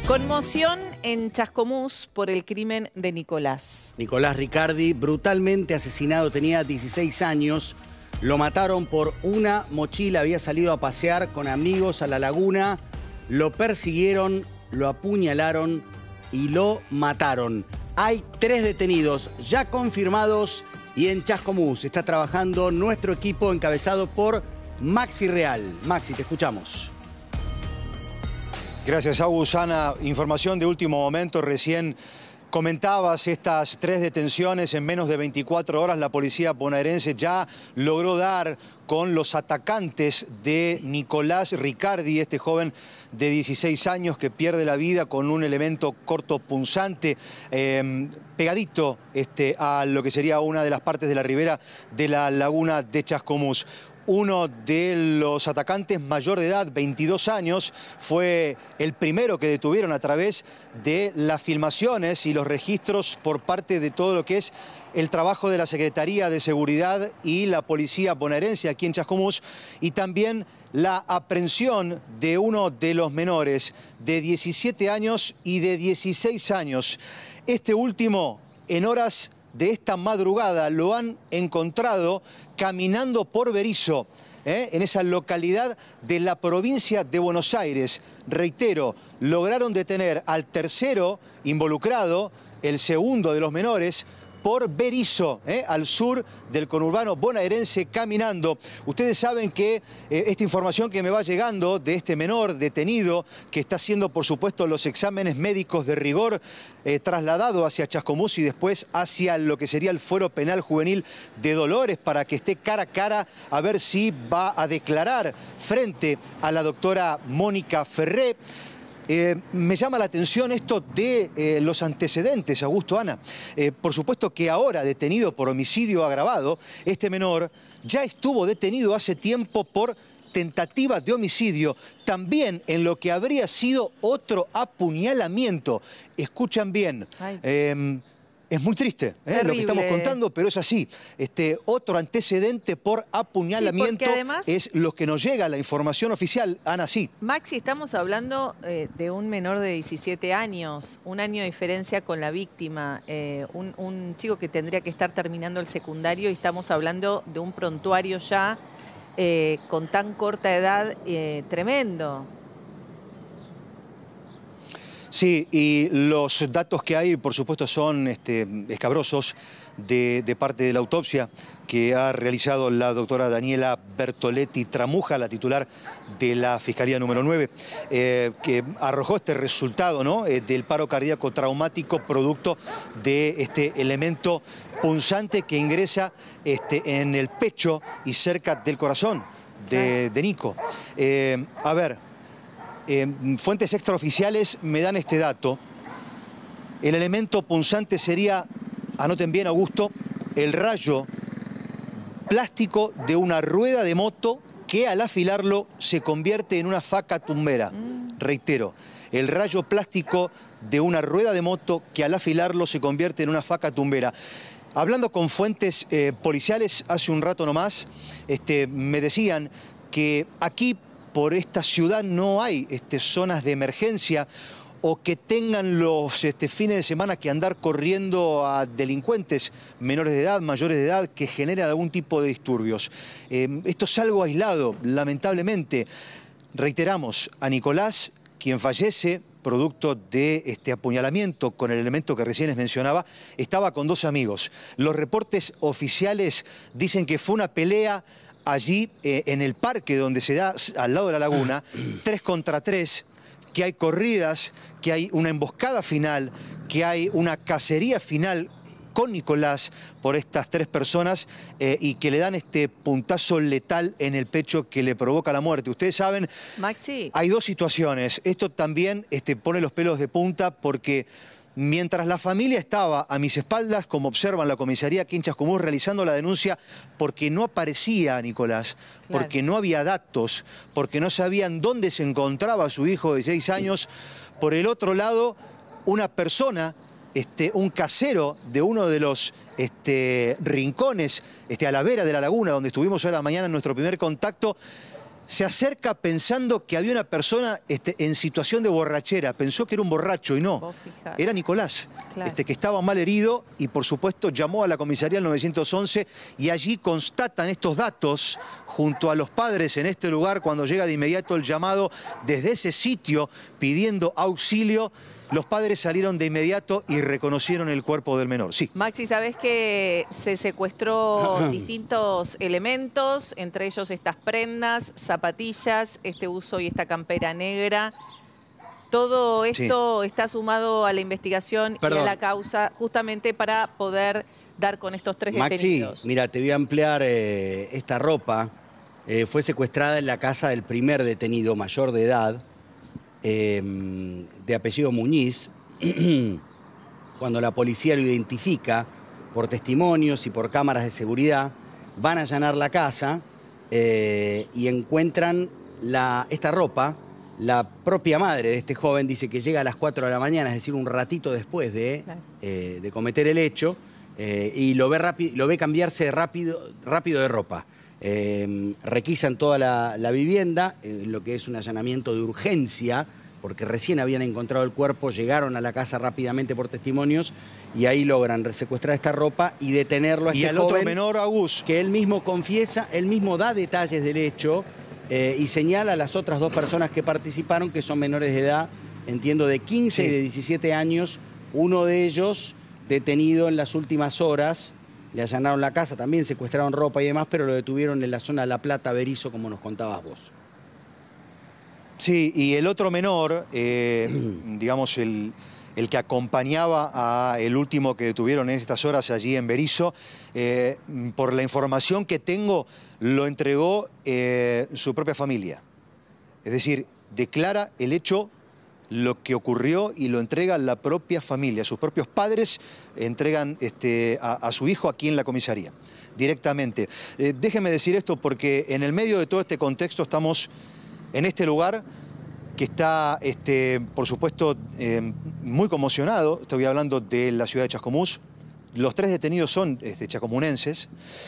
Conmoción en Chascomús por el crimen de Nicolás. Nicolás Riccardi, brutalmente asesinado, tenía 16 años. Lo mataron por una mochila, había salido a pasear con amigos a la laguna. Lo persiguieron, lo apuñalaron y lo mataron. Hay 3 detenidos ya confirmados y en Chascomús está trabajando nuestro equipo encabezado por Maxi Real. Maxi, te escuchamos. Gracias, Agus. Ana, información de último momento. Recién comentabas estas 3 detenciones en menos de 24 horas. La policía bonaerense ya logró dar con los atacantes de Nicolás Riccardi, este joven de 16 años que pierde la vida con un elemento cortopunzante pegadito a lo que sería una de las partes de la ribera de la laguna de Chascomús. Uno de los atacantes, mayor de edad, 22 años, fue el primero que detuvieron a través de las filmaciones y los registros por parte de todo lo que es el trabajo de la Secretaría de Seguridad y la Policía bonaerense aquí en Chascomús, y también la aprehensión de uno de los menores de 17 años y de 16 años. Este último, en horas de esta madrugada, lo han encontrado caminando por Berisso, en esa localidad de la provincia de Buenos Aires. Reitero, lograron detener al tercero involucrado, el segundo de los menores, por Berisso, al sur del conurbano bonaerense, caminando. Ustedes saben que esta información que me va llegando de este menor detenido, que está haciendo, por supuesto, los exámenes médicos de rigor, trasladado hacia Chascomús y después hacia lo que sería el Fuero Penal Juvenil de Dolores, para que esté cara a cara a ver si va a declarar frente a la doctora Mónica Ferré. Me llama la atención esto de los antecedentes, Augusto, Ana. Por supuesto que ahora, detenido por homicidio agravado, este menor ya estuvo detenido hace tiempo por tentativa de homicidio, también en lo que habría sido otro apuñalamiento. Escuchan bien. Es muy triste lo que estamos contando, pero es así. Otro antecedente por apuñalamiento, sí, además, es lo que nos llega, la información oficial. Ana, sí. Maxi, estamos hablando de un menor de 17 años, un año de diferencia con la víctima, un chico que tendría que estar terminando el secundario, y estamos hablando de un prontuario ya con tan corta edad, tremendo. Sí, y los datos que hay, por supuesto, son escabrosos de parte de la autopsia que ha realizado la doctora Daniela Bertoletti Tramuja, la titular de la Fiscalía número 9, que arrojó este resultado, ¿no?, del paro cardíaco traumático producto de este elemento punzante que ingresa en el pecho y cerca del corazón de Nico. A ver, fuentes extraoficiales me dan este dato. El elemento punzante sería, anoten bien, Augusto, el rayo plástico de una rueda de moto que al afilarlo se convierte en una faca tumbera. Reitero, el rayo plástico de una rueda de moto que al afilarlo se convierte en una faca tumbera. Hablando con fuentes policiales hace un rato nomás, me decían que aquí, por esta ciudad, no hay zonas de emergencia o que tengan los fines de semana que andar corriendo a delincuentes menores de edad, mayores de edad, que generen algún tipo de disturbios. Esto es algo aislado, lamentablemente. Reiteramos, a Nicolás, quien fallece producto de este apuñalamiento con el elemento que recién les mencionaba, estaba con 2 amigos. Los reportes oficiales dicen que fue una pelea allí en el parque donde se da al lado de la laguna, 3 contra 3, que hay corridas, que hay una emboscada final, que hay una cacería final con Nicolás por estas 3 personas y que le dan este puntazo letal en el pecho que le provoca la muerte. Ustedes saben, Maxi, hay 2 situaciones. Esto también pone los pelos de punta porque mientras la familia estaba a mis espaldas, como observan la comisaría aquí en Chascomús, realizando la denuncia porque no aparecía Nicolás, porque no había datos, porque no sabían dónde se encontraba su hijo de 6 años, por el otro lado, una persona, un casero de uno de los rincones a la vera de la laguna, donde estuvimos hoy a la mañana en nuestro primer contacto, se acerca pensando que había una persona en situación de borrachera. Pensó que era un borracho y no, era Nicolás, claro, que estaba mal herido y por supuesto llamó a la comisaría al 911 y allí constatan estos datos junto a los padres en este lugar cuando llega de inmediato el llamado desde ese sitio pidiendo auxilio. Los padres salieron de inmediato y reconocieron el cuerpo del menor. Sí. Maxi, ¿sabés que se secuestró distintos elementos, entre ellos estas prendas, zapatillas, este buzo y esta campera negra? Todo esto está sumado a la investigación y a la causa justamente para poder dar con estos tres detenidos. Maxi, mira, te voy a ampliar esta ropa. Fue secuestrada en la casa del primer detenido mayor de edad, de apellido Muñiz. Cuando la policía lo identifica por testimonios y por cámaras de seguridad, van a allanar la casa y encuentran esta ropa. La propia madre de este joven dice que llega a las 4 de la mañana, es decir, un ratito después de cometer el hecho, y lo ve cambiarse rápido de ropa. Requisan toda la vivienda, lo que es un allanamiento de urgencia, porque recién habían encontrado el cuerpo, llegaron a la casa rápidamente por testimonios y ahí logran secuestrar esta ropa y detenerlo a este joven. Y al otro menor, Agus, que él mismo confiesa, él mismo da detalles del hecho y señala a las otras dos personas que participaron, que son menores de edad, entiendo, de 15 y de 17 años, uno de ellos detenido en las últimas horas. Le allanaron la casa, también secuestraron ropa y demás, pero lo detuvieron en la zona de La Plata, Berisso, como nos contabas vos. Sí, y el otro menor, digamos el que acompañaba al último que detuvieron en estas horas allí en Berisso, por la información que tengo, lo entregó su propia familia. Es decir, declara el hecho, lo que ocurrió, y lo entrega la propia familia. Sus propios padres entregan a su hijo aquí en la comisaría, directamente. Déjeme decir esto porque en el medio de todo este contexto estamos en este lugar que está, por supuesto, muy conmocionado. Estoy hablando de la ciudad de Chascomús. Los tres detenidos son chascomunenses.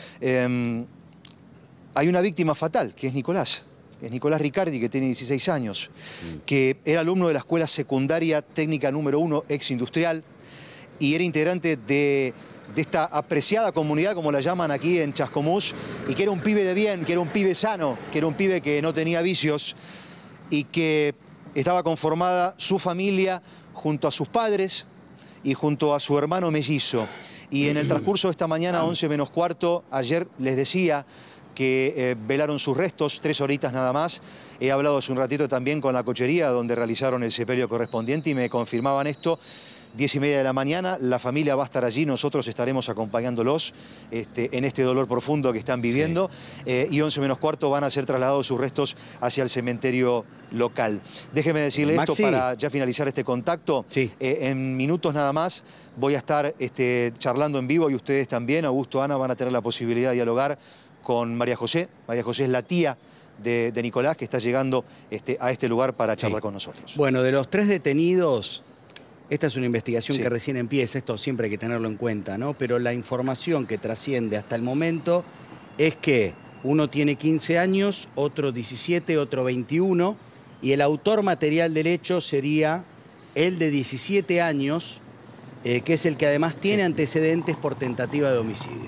Hay una víctima fatal, que es Nicolás. Es Nicolás Ricardi, que tiene 16 años, que era alumno de la Escuela Secundaria Técnica número 1, ex industrial, y era integrante de esta apreciada comunidad, como la llaman aquí en Chascomús, y que era un pibe de bien, que era un pibe sano, que era un pibe que no tenía vicios, y que estaba conformada su familia junto a sus padres y junto a su hermano mellizo. Y en el transcurso de esta mañana, 11 menos cuarto, ayer les decía que velaron sus restos, 3 horitas nada más. He hablado hace un ratito también con la cochería donde realizaron el sepelio correspondiente y me confirmaban esto. 10:30 de la mañana, la familia va a estar allí, nosotros estaremos acompañándolos en este dolor profundo que están viviendo, y 11 menos cuarto van a ser trasladados sus restos hacia el cementerio local. Déjeme decirle esto para ya finalizar este contacto. En minutos nada más voy a estar charlando en vivo, y ustedes también, Augusto, Ana, van a tener la posibilidad de dialogar con María José. María José es la tía de Nicolás, que está llegando a este lugar para charlar con nosotros. Bueno, de los 3 detenidos, esta es una investigación que recién empieza, esto siempre hay que tenerlo en cuenta, ¿no? Pero la información que trasciende hasta el momento es que uno tiene 15 años, otro 17, otro 21, y el autor material del hecho sería el de 17 años, que es el que además tiene antecedentes por tentativa de homicidio.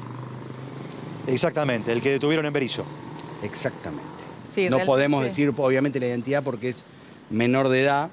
Exactamente, el que detuvieron en Berisso. Exactamente. Sí, no podemos decir, obviamente, la identidad porque es menor de edad,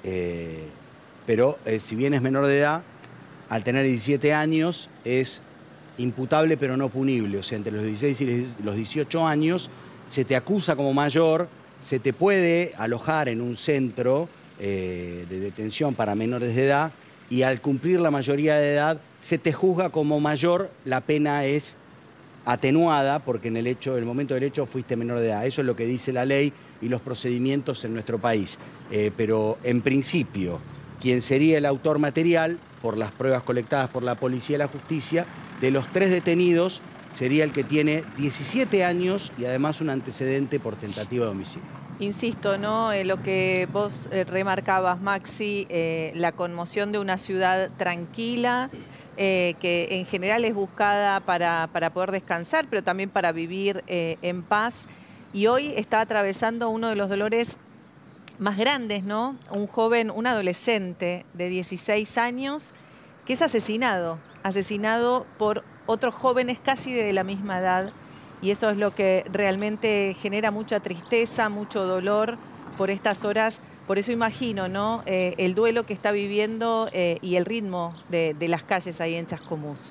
pero si bien es menor de edad, al tener 17 años es imputable pero no punible. O sea, entre los 16 y los 18 años se te acusa como mayor, se te puede alojar en un centro de detención para menores de edad, y al cumplir la mayoría de edad se te juzga como mayor, la pena es atenuada porque en el momento del hecho fuiste menor de edad. Eso es lo que dice la ley y los procedimientos en nuestro país. Pero en principio, quien sería el autor material, por las pruebas colectadas por la policía y la justicia, de los 3 detenidos, sería el que tiene 17 años y además un antecedente por tentativa de homicidio. Insisto, ¿no? Lo que vos remarcabas, Maxi, la conmoción de una ciudad tranquila, que en general es buscada para poder descansar, pero también para vivir en paz. y hoy está atravesando uno de los dolores más grandes, ¿no? Un joven, un adolescente de 16 años que es asesinado por otros jóvenes casi de la misma edad, y eso es lo que realmente genera mucha tristeza, mucho dolor por estas horas. Por eso imagino, ¿no? El duelo que está viviendo y el ritmo de las calles ahí en Chascomús.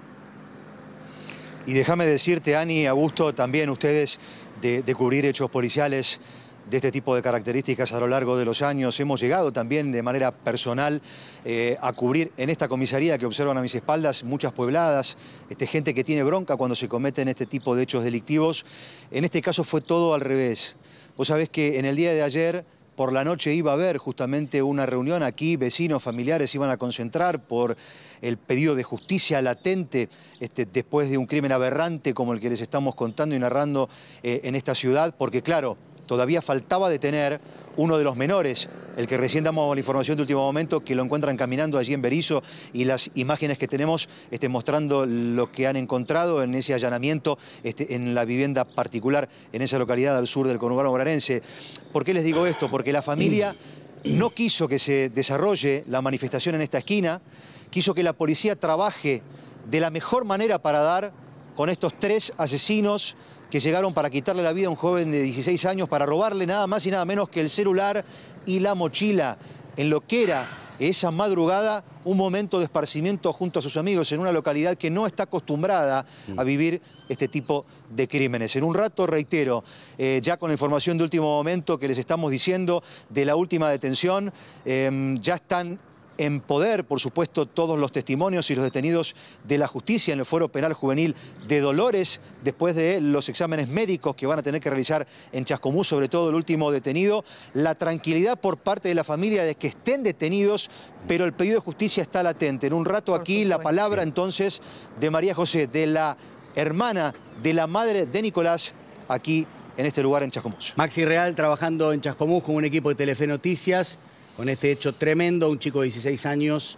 Y déjame decirte, Ani, Augusto, también ustedes de cubrir hechos policiales de este tipo de características a lo largo de los años, hemos llegado también de manera personal a cubrir en esta comisaría que observan a mis espaldas muchas puebladas, gente que tiene bronca cuando se cometen este tipo de hechos delictivos. En este caso fue todo al revés. Vos sabés que en el día de ayer, por la noche, iba a haber justamente una reunión aquí, vecinos, familiares iban a concentrar por el pedido de justicia latente después de un crimen aberrante como el que les estamos contando y narrando en esta ciudad, porque claro, todavía faltaba detener uno de los menores, el que recién damos la información de último momento, que lo encuentran caminando allí en Berisso, y las imágenes que tenemos mostrando lo que han encontrado en ese allanamiento en la vivienda particular en esa localidad al sur del conurbano bonaerense. ¿Por qué les digo esto? Porque la familia no quiso que se desarrolle la manifestación en esta esquina, quiso que la policía trabaje de la mejor manera para dar con estos 3 asesinos que llegaron para quitarle la vida a un joven de 16 años, para robarle nada más y nada menos que el celular y la mochila, en lo que era esa madrugada un momento de esparcimiento junto a sus amigos en una localidad que no está acostumbrada a vivir este tipo de crímenes. En un rato, reitero, ya con la información de último momento que les estamos diciendo de la última detención, ya están en poder, por supuesto, todos los testimonios y los detenidos de la justicia en el Fuero Penal Juvenil de Dolores, después de los exámenes médicos que van a tener que realizar en Chascomús, sobre todo el último detenido. La tranquilidad por parte de la familia de que estén detenidos, pero el pedido de justicia está latente. En un rato aquí la palabra entonces de María José, de la hermana de la madre de Nicolás, aquí en este lugar en Chascomús. Maxi Real trabajando en Chascomús con un equipo de Telefe Noticias, con este hecho tremendo, un chico de 16 años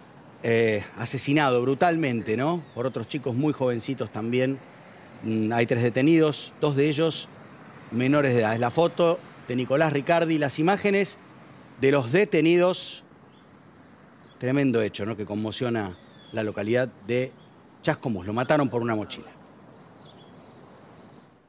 asesinado brutalmente, ¿no? Por otros chicos muy jovencitos también. Hay 3 detenidos, 2 de ellos menores de edad. Es la foto de Nicolás Ricardi, las imágenes de los detenidos. Tremendo hecho, ¿no? Que conmociona la localidad de Chascomús. Lo mataron por una mochila.